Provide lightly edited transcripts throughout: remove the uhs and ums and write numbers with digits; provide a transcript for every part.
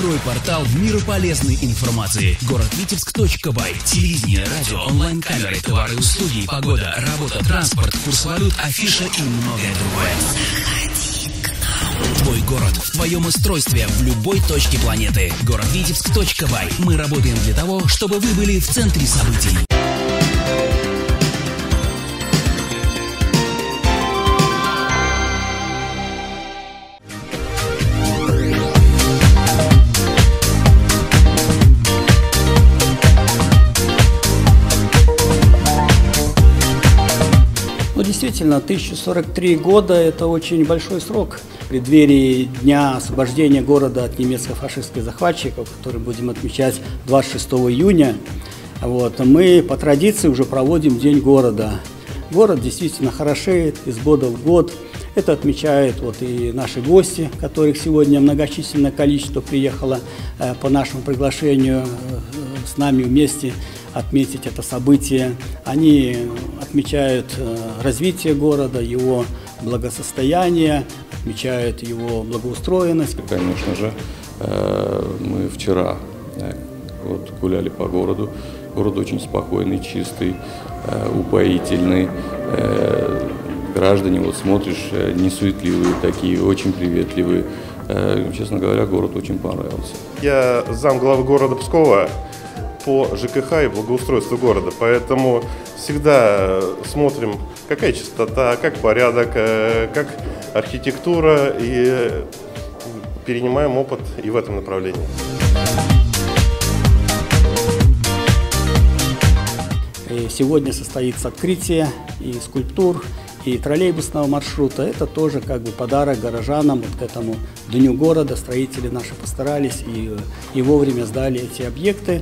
Открой портал в мир полезной информации. Городвитебск.бай. Телевидение, радио, онлайн-камеры, товары, услуги, погода, работа, транспорт, курс валют, афиша и многое другое. Заходи к нам. Твой город в твоем устройстве в любой точке планеты. Городвитебск.бай. Мы работаем для того, чтобы вы были в центре событий. Действительно, 1043 года – это очень большой срок. В преддверии Дня освобождения города от немецко-фашистских захватчиков, который будем отмечать 26 июня, мы по традиции уже проводим День города. Город действительно хорошеет из года в год. Это отмечают и наши гости, которых сегодня многочисленное количество приехало по нашему приглашению с нами вместе отметить это событие. Они отмечают развитие города, его благосостояние, отмечают его благоустроенность. Конечно же, мы вчера гуляли по городу. Город очень спокойный, чистый, упоительный. Граждане, смотришь, несуетливые такие, очень приветливые. Честно говоря, город очень понравился. Я замглавы города Пскова по ЖКХ и благоустройству города, поэтому всегда смотрим, какая чистота, как порядок, как архитектура, и перенимаем опыт и в этом направлении. И сегодня состоится открытие и скульптур, и троллейбусного маршрута. Это тоже подарок горожанам к этому Дню города. Строители наши постарались и вовремя сдали эти объекты.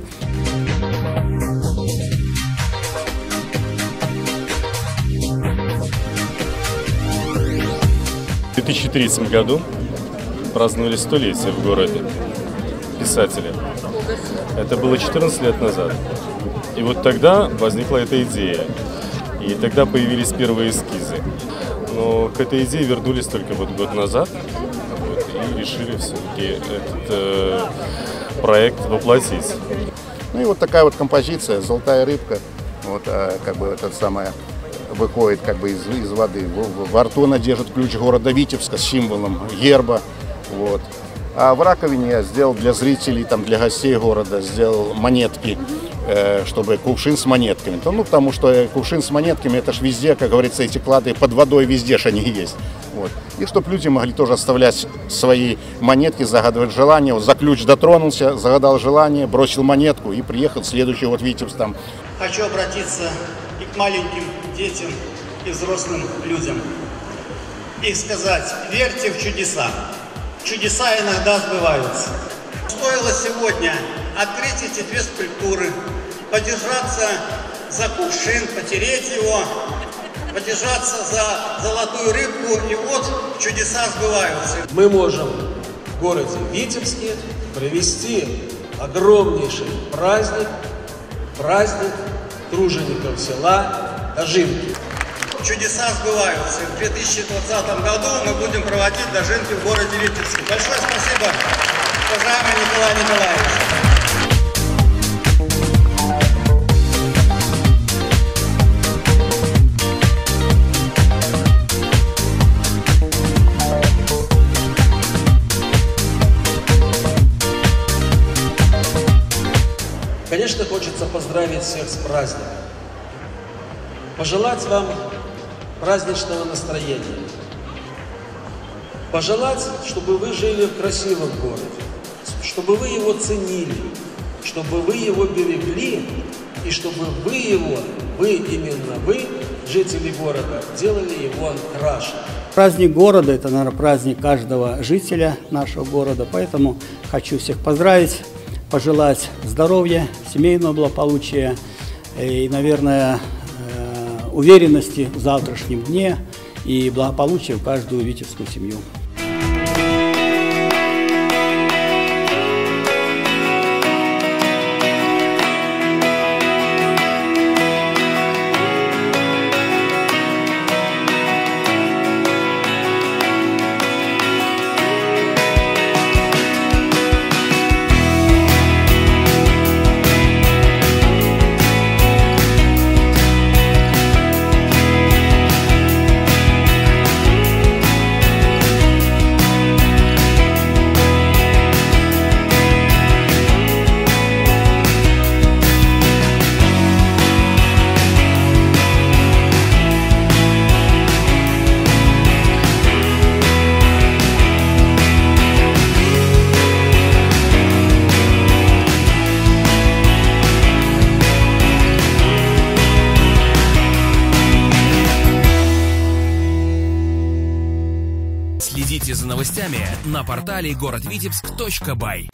В 2003 году праздновали 100-летие в городе писателя. Это было 14 лет назад. И тогда возникла эта идея. И тогда появились первые эскизы. Но к этой идее вернулись только год назад. И решили все-таки этот проект воплотить. И такая композиция «Золотая рыбка». Выходит из воды. Во рту она держит ключ города Витебска с символом герба. А в раковине я сделал для зрителей, для гостей города, сделал монетки, чтобы кувшин с монетками. Потому что кувшин с монетками, это ж везде, как говорится, эти клады под водой везде ж они есть. И чтобы люди могли тоже оставлять свои монетки, загадывать желание. За ключ дотронулся, загадал желание, бросил монетку и приехал следующий год в Витебск. Хочу обратиться и к маленьким детям, и взрослым людям. И сказать: верьте в чудеса. Чудеса иногда сбываются. Стоило сегодня открыть эти две скульптуры, подержаться за кувшин, потереть его, подержаться за золотую рыбку, и чудеса сбываются. Мы можем в городе Витебске провести огромнейший праздник тружеников села Дожинки. Чудеса сбываются. В 2020 году мы будем проводить дожинки в городе Витебске. Большое спасибо, уважаемый Николай Николаевич. Конечно, хочется поздравить всех с праздником. Пожелать вам праздничного настроения. Пожелать, чтобы вы жили в красивом городе, чтобы вы его ценили, чтобы вы его берегли, и чтобы именно вы, жители города, делали его краше. Праздник города – это, наверное, праздник каждого жителя нашего города, поэтому хочу всех поздравить, пожелать здоровья, семейного благополучия и, наверное, уверенности в завтрашнем дне и благополучия в каждую витебскую семью. Следите за новостями на портале городвитебск.бай.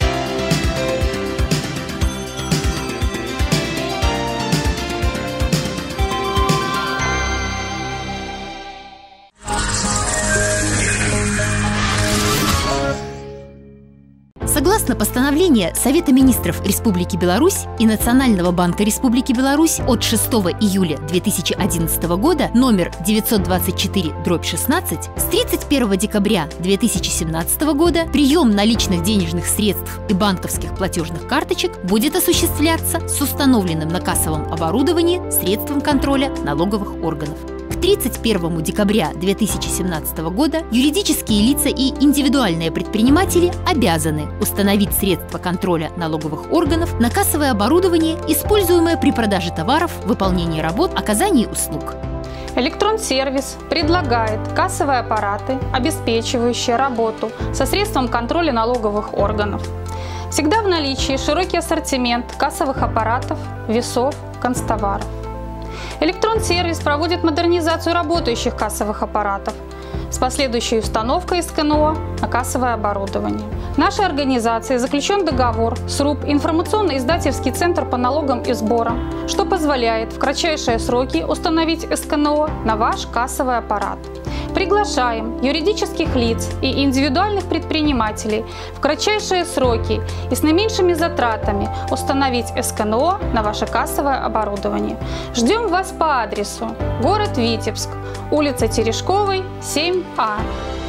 Согласно постановлению Совета министров Республики Беларусь и Национального банка Республики Беларусь от 6 июля 2011 года номер 924/16 с 31 декабря 2017 года прием наличных денежных средств и банковских платежных карточек будет осуществляться с установленным на кассовом оборудовании средством контроля налоговых органов. К 31 декабря 2017 года юридические лица и индивидуальные предприниматели обязаны установить средства контроля налоговых органов на кассовое оборудование, используемое при продаже товаров, выполнении работ, оказании услуг. Электрон-сервис предлагает кассовые аппараты, обеспечивающие работу со средством контроля налоговых органов. Всегда в наличии широкий ассортимент кассовых аппаратов, весов, канцтоваров. Электрон-сервис проводит модернизацию работающих кассовых аппаратов с последующей установкой СКНО на кассовое оборудование. В нашей организации заключен договор с РУП «Информационно-издательский центр по налогам и сборам», что позволяет в кратчайшие сроки установить СКНО на ваш кассовый аппарат. Приглашаем юридических лиц и индивидуальных предпринимателей в кратчайшие сроки и с наименьшими затратами установить СКНО на ваше кассовое оборудование. Ждем вас по адресу: город Витебск, улица Терешковой, 7А.